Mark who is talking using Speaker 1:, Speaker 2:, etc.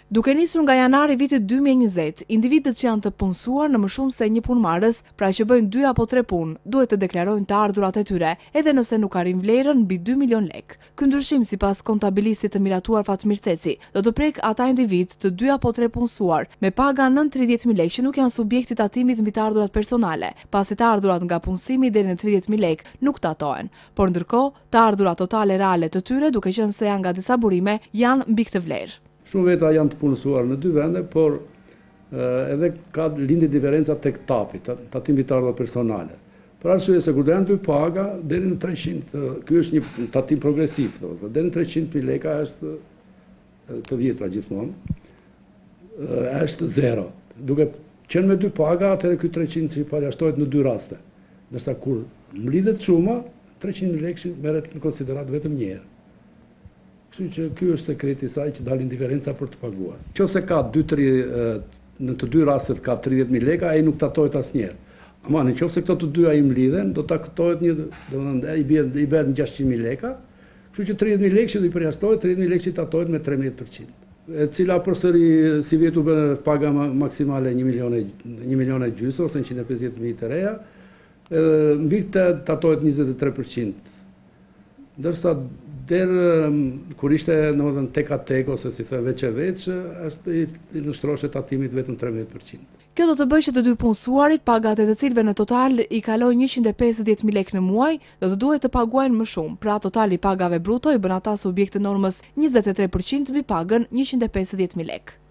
Speaker 1: Duke nisur nga janari vitit 2020, individët që janë të punësuar në më shumë se një punëmarrës, pra që bëjnë 2 apo 3 punë, duhet të deklarojnë të ardhurat e tyre, edhe nëse nuk arrin vlerën mbi 2 milion lek. Ky ndryshim, sipas kontabilistit të miratuar Fatmir Ceci, do të prek ata individ të 2 apo 3 punësuar me paga nën 30.000 lek që nuk janë subjekti tatimit mbi të ardhurat personale, pasi të ardhurat nga punësimi deri në 30.000 lek nuk tatohen. Por ndërkohë, të ardhurat totale reale të tyre, duke qenë se janë nga disa burime, janë mbi këtë vlerë.
Speaker 2: Shumë veta janë të punësuar në 2 vende, por edhe ka lindi diferenca tek tapi, tatimi të ardhurat personale. Për arsye se kur do janë 2 paga, deri në 300, ky është një tatim progresiv, deri në 300.000 leka është të vjetra gjithmonë, është zero. Duke qenë me 2 paga, atëherë ky 300 që përjashtohet në 2 raste. Ndërsa kur mlidhet shuma, 300.000 lekë merret në konsiderat vetëm një herë. Kështu që ky është sekreti i saj që dalin diferenca për të paguar. Nëse ka në të 2 rastet ka 30.000 leka, ai nuk tatohet asnjëherë. Ama nëse këto të dyja i mlidhen, do tatohet i bën 600.000 leka, kështu që 30.000 lekë që do i përjashtohet, 30.000 lekë që i tatohet me 13%. E cila përsëri si vjetu bën paga maksimale 1,5 milion ose 150.000 të reja, mbi këtë tatohet 23%. Ndërsa kur ishte tek a tek ose si thënë veç e veç, i nështroshe tatimit vetëm 13%.
Speaker 1: Kjo do të bëjë që të 2 punësuarit, pagat e të cilëve në total i kalojnë 150.000 lekë në muaj, do të duhet të paguajnë më shumë. Pra totali pagave bruto i bën ata subjekt të normës 23% mbi pagën 150.000 lekë.